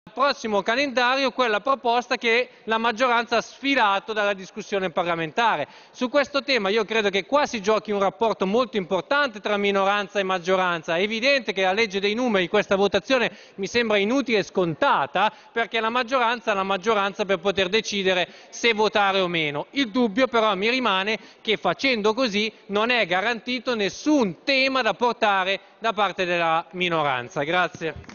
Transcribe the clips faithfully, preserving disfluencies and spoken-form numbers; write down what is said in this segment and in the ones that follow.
prossimo calendario quella proposta che la maggioranza ha sfilato dalla discussione parlamentare. Su questo tema io credo che qua si giochi un rapporto molto importante tra minoranza e maggioranza. È evidente che la legge dei numeri, questa votazione mi sembra inutile e scontata, perché la maggioranza è la maggioranza per poter decidere se votare o meno. Il dubbio però mi rimane che facendo così non è garantito nessun tema da portare da parte della minoranza. Grazie.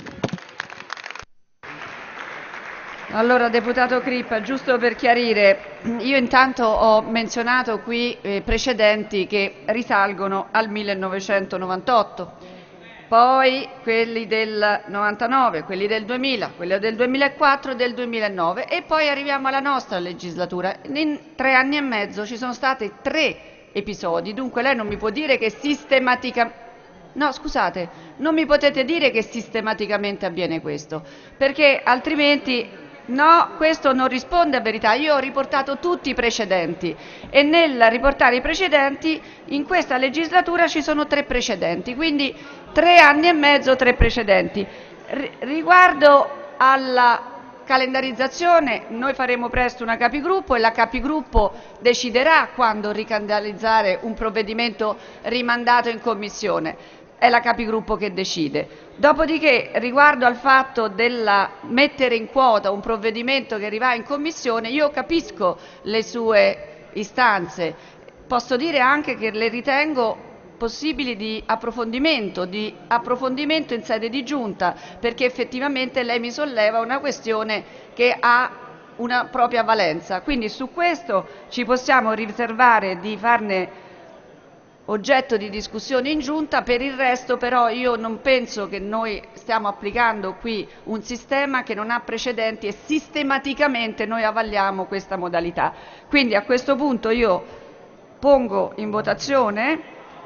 Allora, deputato Crippa, giusto per chiarire, io intanto ho menzionato qui eh, precedenti che risalgono al millenovecentonovantotto, poi quelli del novantanove, quelli del duemila, quelli del duemilaquattro e del duemilanove e poi arriviamo alla nostra legislatura. In tre anni e mezzo ci sono stati tre episodi, dunque lei non mi può dire che sistematicamente... No, scusate, non mi potete dire che sistematicamente avviene questo, perché altrimenti... No, questo non risponde a verità. Io ho riportato tutti i precedenti e nel riportare i precedenti in questa legislatura ci sono tre precedenti, quindi tre anni e mezzo, tre precedenti. R- riguardo alla calendarizzazione, noi faremo presto una capigruppo e la capigruppo deciderà quando ricandalizzare un provvedimento rimandato in commissione. È la capigruppo che decide. Dopodiché, riguardo al fatto della mettere in quota un provvedimento che arriva in commissione, io capisco le sue istanze, posso dire anche che le ritengo possibili di approfondimento, di approfondimento in sede di giunta, perché effettivamente lei mi solleva una questione che ha una propria valenza. Quindi su questo ci possiamo riservare di farne oggetto di discussione in giunta. Per il resto però io non penso che noi stiamo applicando qui un sistema che non ha precedenti e sistematicamente noi avalliamo questa modalità. Quindi a questo punto io pongo in votazione.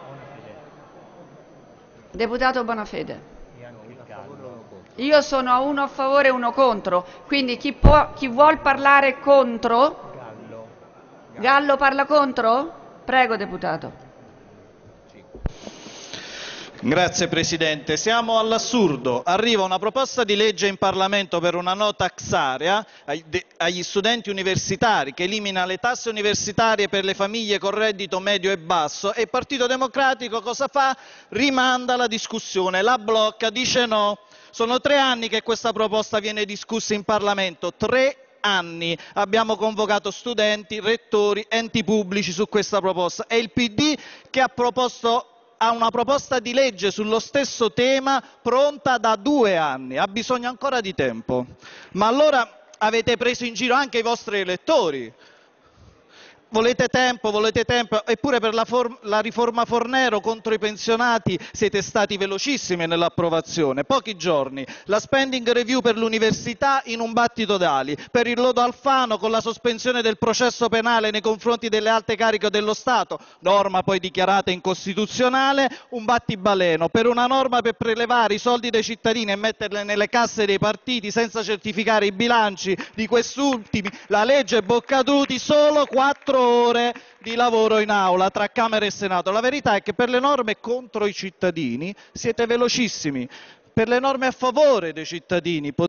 Deputato Bonafede. Io sono a uno a favore e uno contro, quindi chi, può, chi vuol parlare contro? Gallo parla contro? Prego, deputato. Grazie Presidente. Siamo all'assurdo. Arriva una proposta di legge in Parlamento per una no tax area agli studenti universitari che elimina le tasse universitarie per le famiglie con reddito medio e basso e il Partito Democratico cosa fa? Rimanda la discussione, la blocca, dice no. Sono tre anni che questa proposta viene discussa in Parlamento, tre anni. Abbiamo convocato studenti, rettori, enti pubblici su questa proposta. È il P D che ha proposto ha una proposta di legge sullo stesso tema pronta da due anni, ha bisogno ancora di tempo. Ma allora avete preso in giro anche i vostri elettori. Volete tempo, volete tempo, eppure per la, la riforma Fornero contro i pensionati siete stati velocissimi nell'approvazione, pochi giorni. La spending review per l'università in un battito d'ali, per il lodo Alfano con la sospensione del processo penale nei confronti delle alte cariche dello Stato, norma poi dichiarata incostituzionale, un battibaleno, per una norma per prelevare i soldi dei cittadini e metterli nelle casse dei partiti senza certificare i bilanci di quest'ultimi, la legge Boccaduti, solo quattro ore di lavoro in aula tra Camera e Senato. La verità è che per le norme contro i cittadini siete velocissimi, per le norme a favore dei cittadini